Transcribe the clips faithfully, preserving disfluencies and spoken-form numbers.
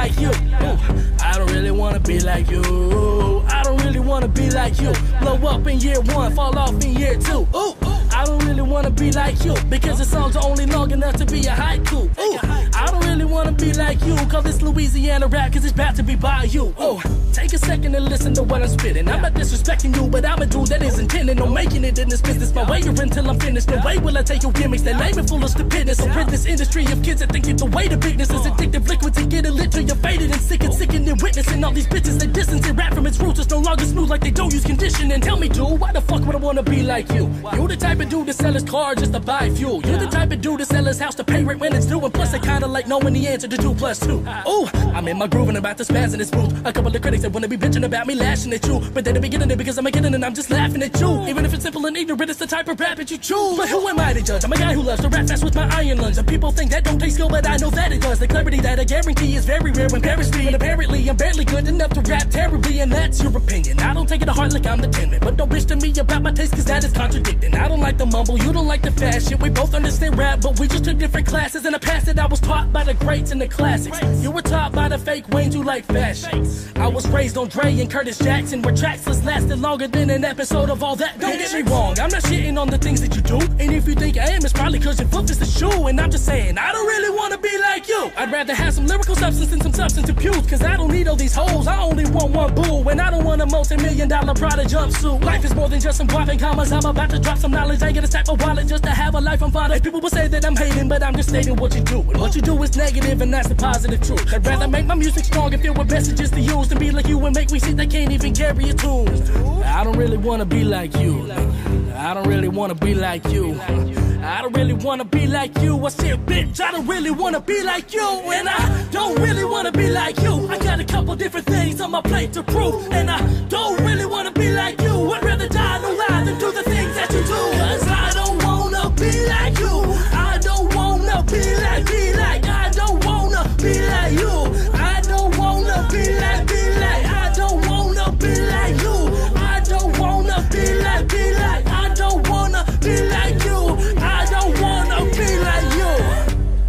like you. Ooh, I don't really wanna be like you. I don't really wanna be like you. Blow up in year one, fall off in year two. Ooh, I don't really wanna be like you, because the songs are only long enough to be a haiku. Ooh, I don't really wanna be like you. Call this Louisiana rap, cause it's about to be by you. Ooh, take a second and listen to what I'm spitting. I'm not disrespecting you, but I'm a dude that is intending on making it in this business. My way or until I'm finished. The way will I take your gimmicks that lame and full of stupidness. I'm in this industry of kids that think it's the way to bigness is addictive liquid to get it lit till you're faded and sick and sickening. Witnessing all these bitches that distance and rap from its roots. It's no longer smooth like they don't use conditioning. Tell me, dude, why the fuck would I wanna be like you? You the type of dude to sell his car just to buy fuel. You the type of dude to sell his house to pay rent when it's due. And plus I kinda like knowing the answer to two plus two. Ooh, I'm in my groove and about to spaz in this booth. A couple of critics that wanna be bitching about me lashing at you, but they don't be getting it because I'm a kidding and I'm just laughing at you. Even if it's simple and ignorant, it's the type of rap that you choose. But who am I to judge? I'm a guy who loves to rap fast with my iron lungs. And people think that don't taste good, but I know that it does. The clarity that I guarantee is very rare when Paris be. And apparently I'm barely good enough to rap terribly, and that's your opinion. I don't take it to heart like I'm the tin man, but don't bitch to me about my taste, cause that is contradicting. I don't like the mumble, you don't like the fast shit. We both understand rap, but we just took different classes. In the past that I was taught by the greats and the classics. You were taught by the fake Wayne, you like fashion. I was raised on Dre and Curtis Jackson, where trackless lasted longer than an episode of All That. Don't get me wrong, I'm not shitting on the things that you do, and if you think I am, it's probably cause your foot is the shoe. And I'm just saying, I don't really wanna be like you. I'd rather have some lyrical substance than some substance abuse, cause I don't need all these hoes, I only want one boo. And I don't want a multi-million dollar Prada jumpsuit. Life is more than just some guap and commas. I'm about to drop some knowledge, I get a stack of wallet just to have a life on fire. And people will say that I'm hating, but I'm just stating what you do. And what you do is negative, and that's the positive truth. I'd rather make my music strong and filled with messages to use than be like you and make me shit that can't even carry a tune. I don't really wanna be like you. I don't really wanna be like you. I don't really wanna be like you. I said, bitch, I don't really wanna be like you. And I don't really wanna be like you. I got a couple different things on my plate to prove, and I don't really wanna be like you. I'd rather die no lie than do the things that you do. Cause I don't wanna be like you. I don't wanna be like, be like. I don't wanna be like you. I don't wanna be like, be like. I don't wanna be like you. I don't wanna be like, be like. I don't wanna be like you. I don't wanna be like you.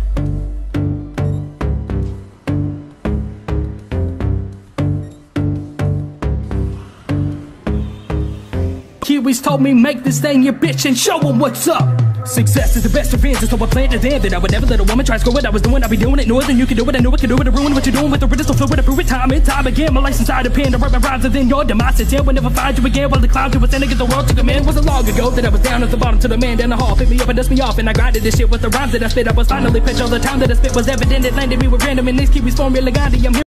Kiwis told me make this thing your bitch and show them what's up. Success is the best revenge, so I planned to them that I would never let a woman try to screw what I was doing. I'll be doing it, know than you can do it. I knew I could do it, to ruin what you're doing with the riddle, so fluid, I prove it time and time again. My license I depend on write my rhymes, and then your demise is here. We'll never find you again. While the clouds you were sending against the world to command. Wasn't long ago that I was down at the bottom to the man down the hall. Picked me up and dust me off, and I grinded this shit with the rhymes that I spit. I was finally pitch all the time that I spit was evident. It landed me with random, and these Kiwis formula Gandhi. I'm here.